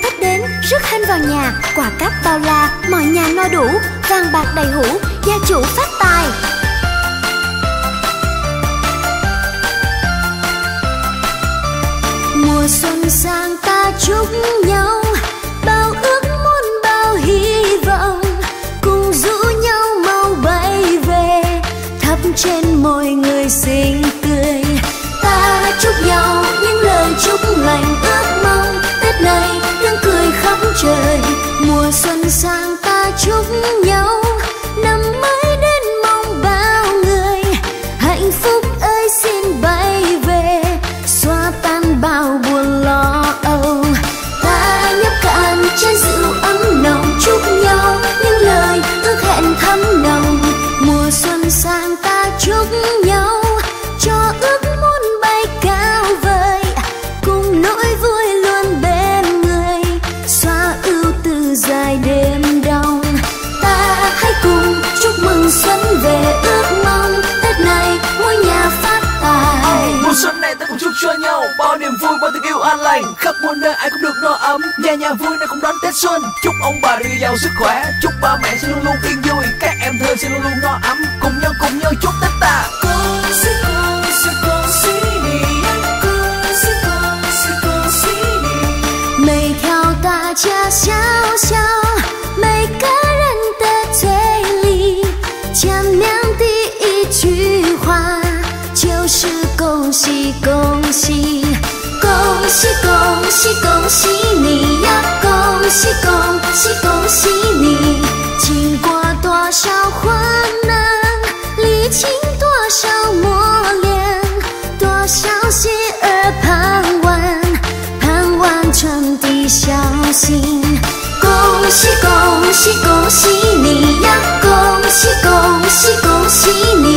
Tết đến, rước hên vào nhà, quà cáp bao la, mọi nhà no đủ, vàng bạc đầy hũ, gia chủ phát tài. Mùa xuân sang ta chúc nhau, bao ước muốn bao hy vọng, cùng rủ nhau mau bay về, thắp trên môi người xinh tươi. Ta chúc nhau những lời chúc lành ước mong, Tết này tiếng cười khắp trời. Mùa xuân sang ta chúc nhau, năm mới đến mong bao người, hạnh phúc ơi xin bay về, xóa tan bao buồn lo âu. Ta nhấp cạn chén rượu ấm nồng, chúc nhau những lời ước hẹn thắm nồng. Mùa xuân sang ta chúc nhau, cho ước muốn bay cao vời, cùng nỗi vui luôn bên người, xóa ưu tư dài đêm đông. Ta hãy cùng chúc mừng xuân về, ước mong Tết này ngôi nhà phát tài. Mùa xuân này ta cùng chúc cho nhau bao niềm vui, bao tình yêu an lành, khắp muôn nơi ai cũng được no ấm, nhà nhà vui nay cũng đón Tết xuân. Chúc ông bà được giàu sức khỏe, chúc ba mẹ sẽ luôn luôn yên vui, các em thơ sẽ luôn luôn no ấm, cùng nhau chúc Tết ta. 每条大街小巷，每个人的嘴里，见面第一句话就是恭喜恭喜，恭喜恭喜恭喜你呀，恭喜恭喜恭喜你。经过多少患难，历经多少磨练，多少喜儿盼望，盼望传递孝心。恭喜恭喜恭喜你呀，恭喜恭喜恭喜你。